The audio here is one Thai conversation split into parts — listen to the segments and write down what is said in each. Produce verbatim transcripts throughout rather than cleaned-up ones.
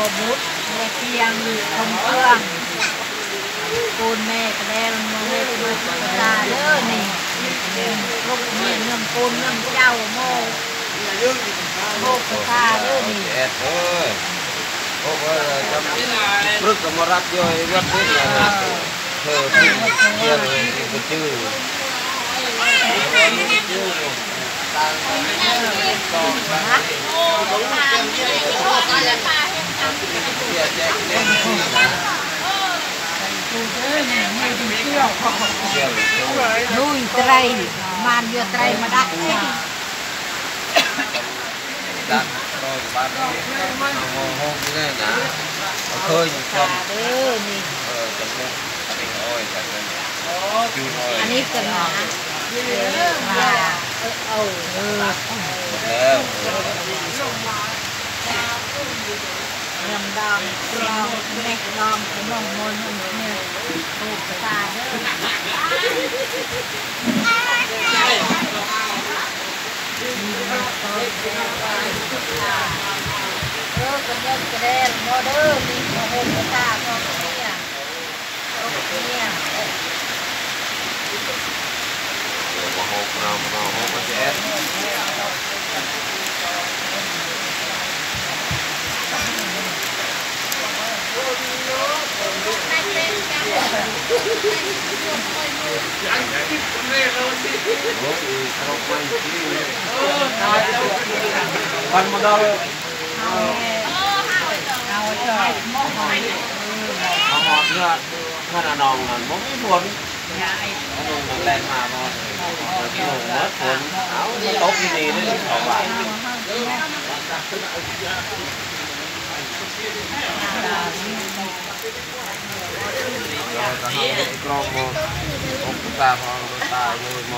บุตรแม่เพียงทงเครื่องปูนแม่กระเด็นโมเฮ็ดมาสุดตาเด้อนี่ลูกเมียเนื่องปูนเนื่องเจ้าโมโมกระตาเด้อนี่เอ็ดเอ้ยโอ้ก็จะพฤกษ์มารับย่อยวัดนี้นะเธอที่เยี่ยมเลยที่ชื่อลุยไตรมันเยอะไตรมาดักดักรอยบ้านโมโหนี่นะเคยอยู่ชมเออนี่เออจะมุกอันนี้อ้อยแต่เป็นจูนอ้อยอันนี้กันนะมาเออเออเออแล้วรำดองรองแม่รองขนมมนเนี่ยปูกระตาเด้อเออกระเด็นกระเด็นโมเดอร์มีโมโหกระตาพอเนี่ยโอ้เนี่ยโมโหเราโมโหมันจะเอ็ดวันมาเราเอาเถอะมองหอยมาหอดเนื้อเนื้อนองนั่นมันไม่ฝนอันนู้นมันแรงมาพอที่หงเมื่อฝนเอาตกดีๆนี่สองบาทเราจะทำกรองโมองตาพอตาเลยโม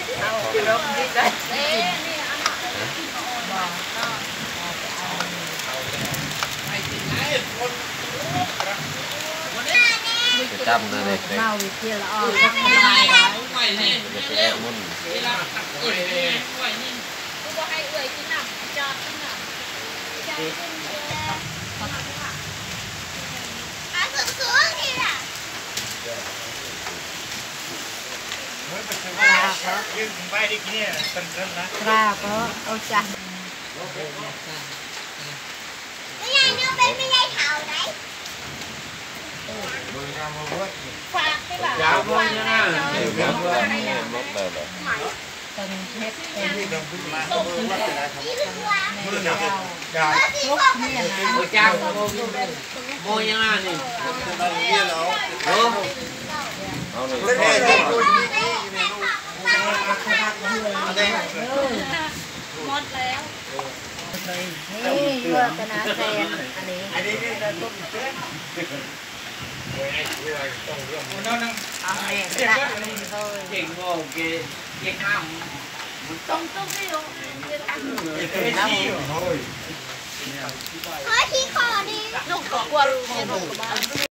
จะจำนะเด็กๆเมาวิเทียละออกก็ไม่ได้จะไปแอบมุ่นกูบอกให้เอื่อยกินน้ำจอดกินน้ำจอดกินอาสุดสูงทีละยืนไปดิเนี่ยตันตันนะกล้าก็เอาจังไม่ใช่เนื้อเป็นไม่ใช่เท้าไหนฝากไปแบบยาวมากนะเดี๋ยวมันก็มดเลยเลยเป็นเพชรเป็นมือหนักยาวลูกเนี่ยนะโอ้จ้างโมยังไงนี่โอ้เอาเลยหมดแล้วนี่เพื่อกันนะแฟนอันนี้อันนี้นี่นะต้นเจ๊เอาแม่กระดาษนี่เลยเก่งโง่เก่งเก่งห้ามมันต้องต้องไม่รู้จะตั้งเฮ้ยเฮ้ยที่คอดีลูกกลัวลูกกลัว